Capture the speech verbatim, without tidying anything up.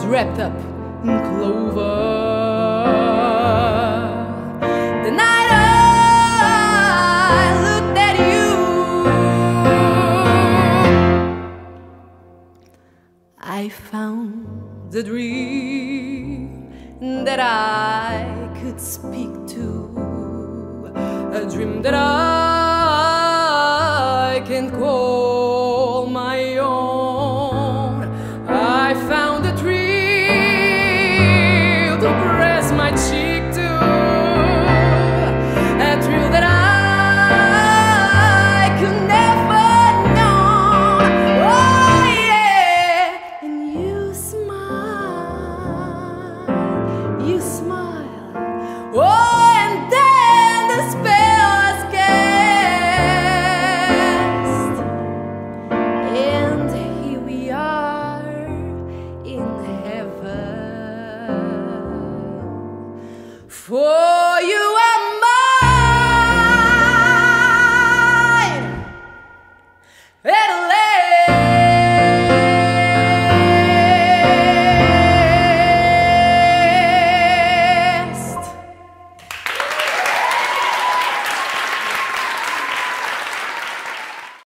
wrapped up in clover. The night I looked at you, I found the dream that I could speak to, a dream that I can call my own. I found a thrill to press my cheek to, a thrill that I could never know. Oh yeah, and you smile, you smile. Oh, and then the spell was cast, and here we are in heaven. For you are mine, and